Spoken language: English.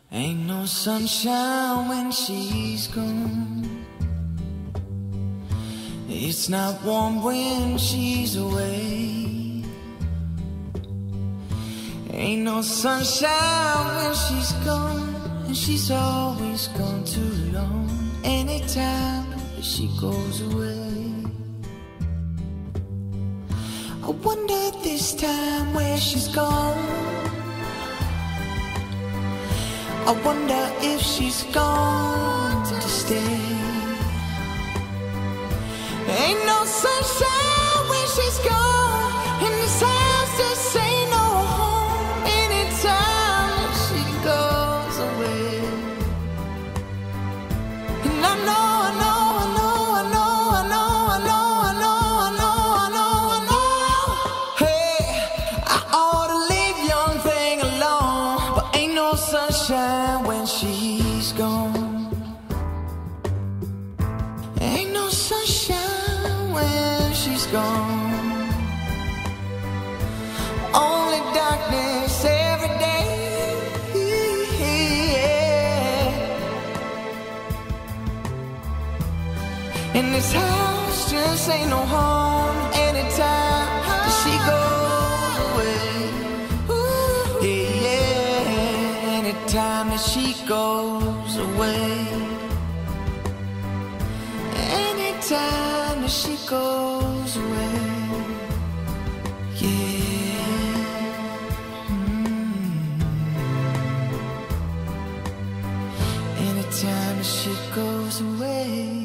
Ain't no sunshine when she's gone. It's not warm when she's away. Ain't no sunshine when she's gone, and she's always gone too long. Anytime she goes away, I wonder this time where she's gone. I wonder if she's gone to stay. Ain't no sunshine when she's gone, and this house just ain't no home. Anytime she goes away, and I know, I know, I know, I know, I know, I know, I know, I know, I know, I know. Hey, I ought to leave young thing alone, but ain't no sunshine when she's gone. Ain't no sunshine when she's gone. Only darkness every day. And this house just ain't no home. Anytime that she goes away, yeah, anytime that she goes away, anytime that she goes away, yeah. Anytime that she goes away.